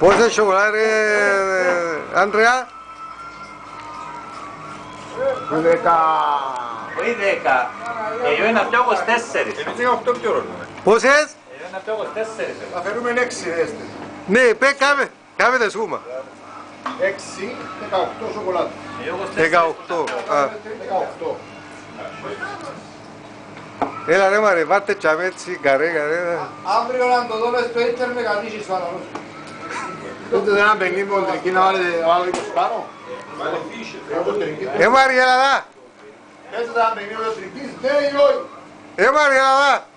Πόσα σοκολάτα ρε Άντρεα? 10. Όχι 10. Εγώ είναι πιο 24. Εμείς 18 πιο ώρα. Πόσες? Εγώ είναι πιο 24. Θα φέρουμε 6 έστε. Ναι, κάμε τα σούμα. 6, 18 σοκολάτα. Εγώ 18. 18. Έλα ρε μαρε, βάρτε τσάμε έτσι, καρέ. Αύριο να το δούμε στο ίντερνετ κανείς φαναλός. Τότε δεν είναι παιχνίδι κοντρική να βάλετε 20 πάνω. Μαρή, έλα δά. Έτσι δεν είναι παιχνίδι κοντρικής, ναι ή όχι. Μαρή, έλα δά.